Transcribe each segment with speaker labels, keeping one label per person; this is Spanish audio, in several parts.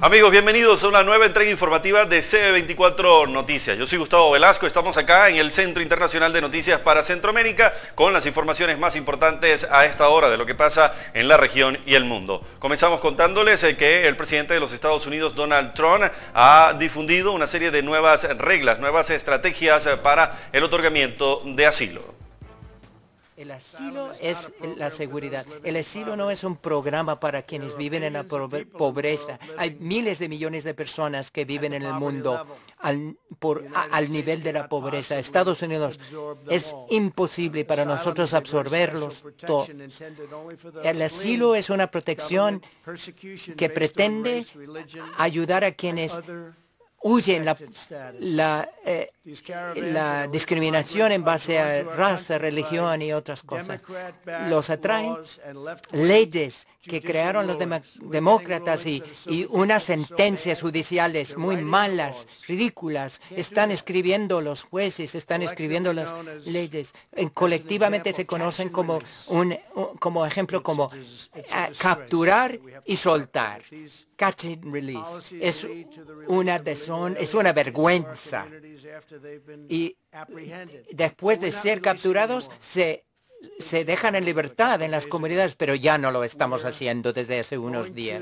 Speaker 1: Amigos, bienvenidos a una nueva entrega informativa de CB24 Noticias. Yo soy Gustavo Velasco, estamos acá en el Centro Internacional de Noticias para Centroamérica con las informaciones más importantes a esta hora de lo que pasa en la región y el mundo. Comenzamos contándoles que el presidente de los Estados Unidos, Donald Trump, ha difundido una serie de nuevas reglas, nuevas estrategias para el otorgamiento de asilo.
Speaker 2: El asilo es la seguridad. El asilo no es un programa para quienes viven en la pobreza. Hay miles de millones de personas que viven en el mundo al nivel de la pobreza. Estados Unidos es imposible para nosotros absorberlos todos. El asilo es una protección que pretende ayudar a quienes huyen la discriminación en base a raza, religión y otras cosas. Los atraen leyes que crearon los demócratas y unas sentencias judiciales muy malas, ridículas. Están escribiendo los jueces, están escribiendo las leyes. Colectivamente se conocen como ejemplo como capturar y soltar. Catch and release. Es una vergüenza. Y después de ser capturados, se dejan en libertad en las comunidades, pero ya no lo estamos haciendo desde hace unos días.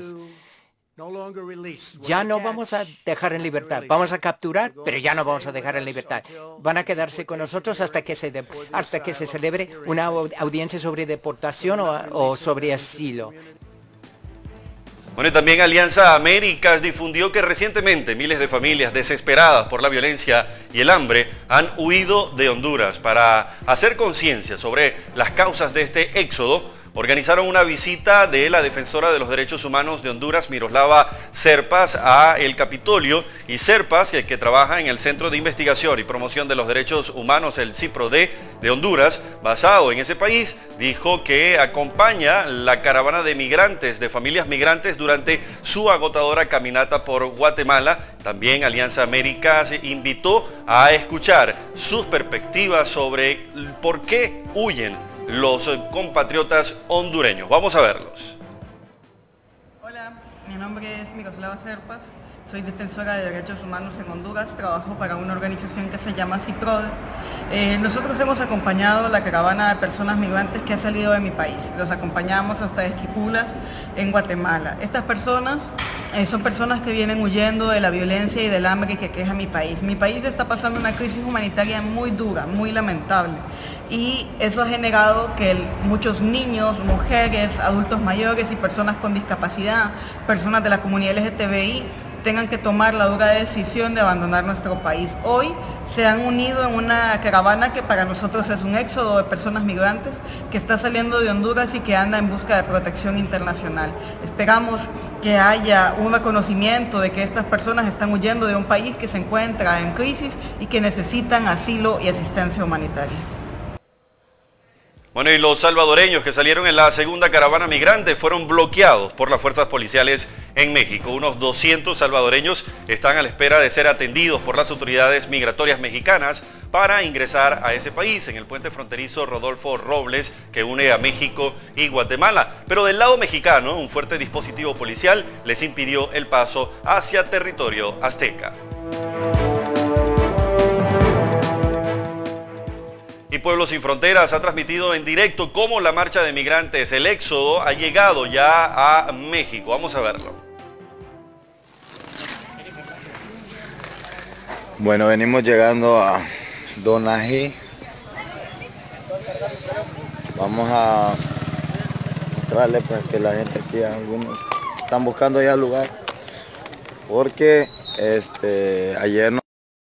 Speaker 2: Ya no vamos a dejar en libertad. Vamos a capturar, pero ya no vamos a dejar en libertad. Van a quedarse con nosotros hasta que se celebre una audiencia sobre deportación o sobre asilo.
Speaker 1: Bueno, y también Alianza Américas difundió que recientemente miles de familias desesperadas por la violencia y el hambre han huido de Honduras. Para hacer conciencia sobre las causas de este éxodo, organizaron una visita de la defensora de los derechos humanos de Honduras, Miroslava Serpas, a el Capitolio, y Serpas, que trabaja en el Centro de Investigación y Promoción de los Derechos Humanos, el CIPROD, de Honduras, basado en ese país, dijo que acompaña la caravana de migrantes, de familias migrantes, durante su agotadora caminata por Guatemala. También Alianza Américas invitó a escuchar sus perspectivas sobre por qué huyen los compatriotas hondureños. Vamos a verlos.
Speaker 3: Hola, mi nombre es Miroslava Serpas, soy defensora de derechos humanos en Honduras, trabajo para una organización que se llama CIPROD. Nosotros hemos acompañado la caravana de personas migrantes que ha salido de mi país. Los acompañamos hasta Esquipulas, en Guatemala. Estas personas son personas que vienen huyendo de la violencia y del hambre que queja mi país. Mi país está pasando una crisis humanitaria muy dura, muy lamentable. Y eso ha generado que muchos niños, mujeres, adultos mayores y personas con discapacidad, personas de la comunidad LGTBI, tengan que tomar la dura decisión de abandonar nuestro país. Hoy se han unido en una caravana que para nosotros es un éxodo de personas migrantes que está saliendo de Honduras y que anda en busca de protección internacional. Esperamos que haya un reconocimiento de que estas personas están huyendo de un país que se encuentra en crisis y que necesitan asilo y asistencia humanitaria.
Speaker 1: Bueno, y los salvadoreños que salieron en la segunda caravana migrante fueron bloqueados por las fuerzas policiales en México. Unos 200 salvadoreños están a la espera de ser atendidos por las autoridades migratorias mexicanas para ingresar a ese país en el puente fronterizo Rodolfo Robles que une a México y Guatemala. Pero del lado mexicano, un fuerte dispositivo policial les impidió el paso hacia territorio azteca. Y Pueblos Sin Fronteras ha transmitido en directo cómo la marcha de migrantes, el éxodo, ha llegado ya a México. Vamos a verlo.
Speaker 4: Bueno, venimos llegando a Donají. Vamos a mostrarle pues que la gente aquí, algunos están buscando ya lugar, porque ayer no,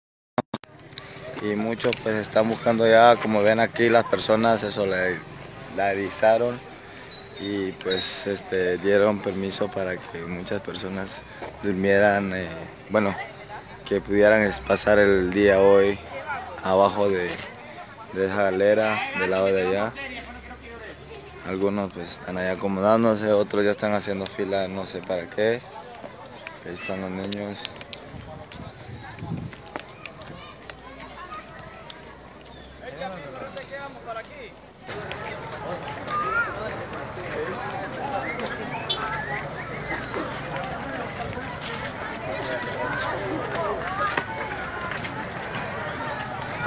Speaker 4: y muchos pues están buscando ya, como ven aquí las personas se solidarizaron y pues dieron permiso para que muchas personas durmieran, bueno, que pudieran pasar el día hoy abajo de esa galera del lado de allá. Algunos pues están ahí acomodándose, otros ya están haciendo fila, no sé para qué. Ahí están los niños.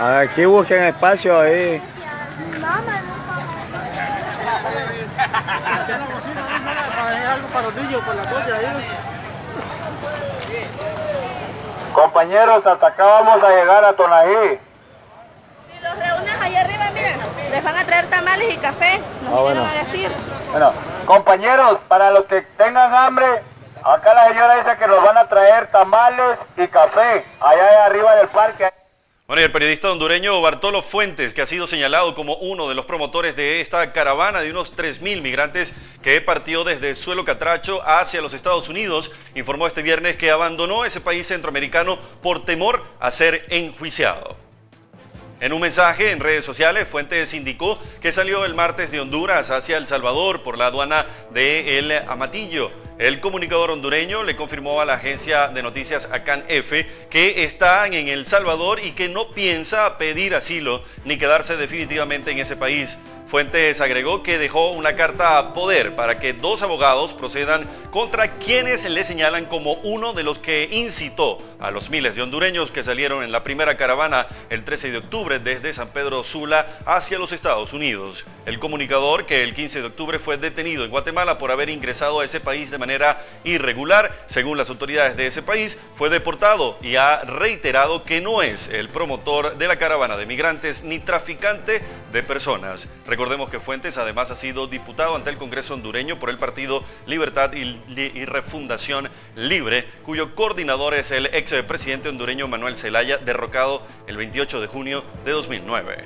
Speaker 4: Aquí busquen espacio ahí. Compañeros, hasta acá vamos a llegar a Tonají.
Speaker 5: Si los reúnes allá arriba, miren, les van a traer tamales y café, nos vinieron a decir.
Speaker 4: Bueno, compañeros, para los que tengan hambre, acá la señora dice que nos van a traer tamales y café, allá arriba del parque.
Speaker 1: Bueno, y el periodista hondureño Bartolo Fuentes, que ha sido señalado como uno de los promotores de esta caravana de unos 3.000 migrantes que partió desde Suelo Catracho hacia los Estados Unidos, informó este viernes que abandonó ese país centroamericano por temor a ser enjuiciado. En un mensaje en redes sociales, Fuentes indicó que salió el martes de Honduras hacia El Salvador por la aduana de El Amatillo. El comunicador hondureño le confirmó a la agencia de noticias Acan F que está en El Salvador y que no piensa pedir asilo ni quedarse definitivamente en ese país. Fuentes agregó que dejó una carta a poder para que 2 abogados procedan contra quienes le señalan como uno de los que incitó a los miles de hondureños que salieron en la primera caravana el 13 de octubre desde San Pedro Sula hacia los Estados Unidos. El comunicador, que el 15 de octubre fue detenido en Guatemala por haber ingresado a ese país de manera irregular, según las autoridades de ese país, fue deportado y ha reiterado que no es el promotor de la caravana de migrantes ni traficante de personas. Recordemos que Fuentes además ha sido diputado ante el Congreso hondureño por el partido Libertad y Refundación Libre, cuyo coordinador es el expresidente hondureño Manuel Zelaya, derrocado el 28 de junio de 2009.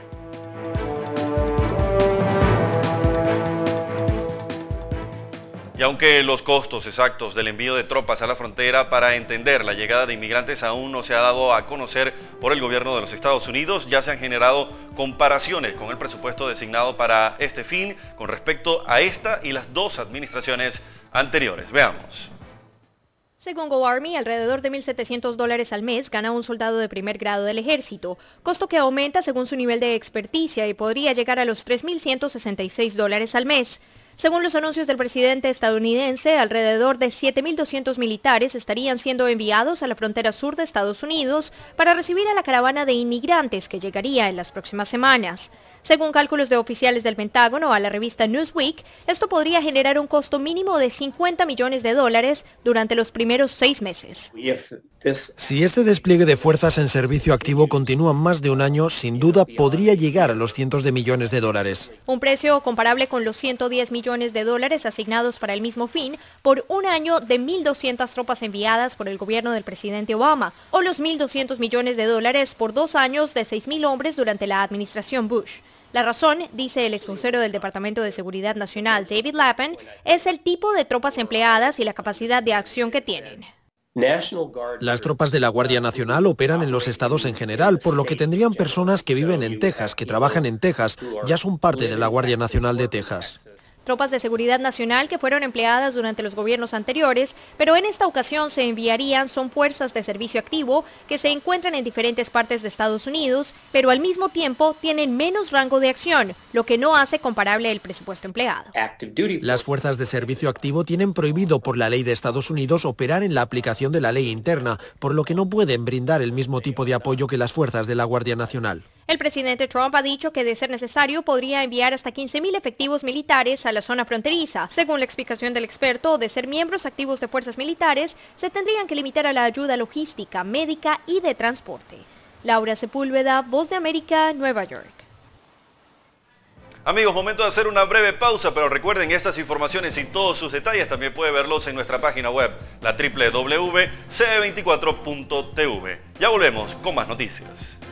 Speaker 1: Y aunque los costos exactos del envío de tropas a la frontera para entender la llegada de inmigrantes aún no se ha dado a conocer por el gobierno de los Estados Unidos, ya se han generado comparaciones con el presupuesto designado para este fin con respecto a esta y las 2 administraciones anteriores. Veamos.
Speaker 6: Según GoArmy, alrededor de $1,700 al mes gana un soldado de primer grado del ejército, costo que aumenta según su nivel de experticia y podría llegar a los $3,166 al mes. Según los anuncios del presidente estadounidense, alrededor de 7.200 militares estarían siendo enviados a la frontera sur de Estados Unidos para recibir a la caravana de inmigrantes que llegaría en las próximas semanas. Según cálculos de oficiales del Pentágono a la revista Newsweek, esto podría generar un costo mínimo de $50 millones durante los primeros 6 meses.
Speaker 7: Si este despliegue de fuerzas en servicio activo continúa más de un año, sin duda podría llegar a los cientos de millones de dólares.
Speaker 6: Un precio comparable con los $110 millones asignados para el mismo fin por un año de 1.200 tropas enviadas por el gobierno del presidente Obama, o los $1.200 millones por 2 años de 6.000 hombres durante la administración Bush. La razón, dice el exvocero del Departamento de Seguridad Nacional, David Lapan, es el tipo de tropas empleadas y la capacidad de acción que tienen.
Speaker 7: Las tropas de la Guardia Nacional operan en los estados en general, por lo que tendrían personas que viven en Texas, que trabajan en Texas, ya son parte de la Guardia Nacional de Texas.
Speaker 6: Tropas de seguridad nacional que fueron empleadas durante los gobiernos anteriores, pero en esta ocasión se enviarían son fuerzas de servicio activo que se encuentran en diferentes partes de Estados Unidos, pero al mismo tiempo tienen menos rango de acción, lo que no hace comparable el presupuesto empleado.
Speaker 7: Las fuerzas de servicio activo tienen prohibido por la ley de Estados Unidos operar en la aplicación de la ley interna, por lo que no pueden brindar el mismo tipo de apoyo que las fuerzas de la Guardia Nacional.
Speaker 6: El presidente Trump ha dicho que de ser necesario podría enviar hasta 15.000 efectivos militares a la zona fronteriza. Según la explicación del experto, de ser miembros activos de fuerzas militares, se tendrían que limitar a la ayuda logística, médica y de transporte. Laura Sepúlveda, Voz de América, Nueva York.
Speaker 1: Amigos, momento de hacer una breve pausa, pero recuerden estas informaciones y todos sus detalles también puede verlos en nuestra página web, la www.ce24.tv. Ya volvemos con más noticias.